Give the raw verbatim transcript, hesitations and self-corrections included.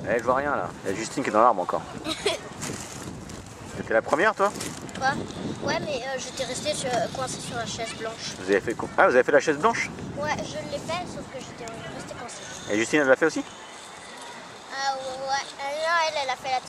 Eh, je vois rien là. Il y a Justine qui est dans l'arbre encore. C'était la première, toi? Quoi? Ouais, mais euh, j'étais restée sur, coincée sur la chaise blanche. Vous avez fait quoi? Ah, vous avez fait la chaise blanche? Ouais, je l'ai fait, sauf que j'étais restée coincée. Et Justine, elle l'a fait aussi? Ah ouais, ouais. Euh, non, elle, elle a fait la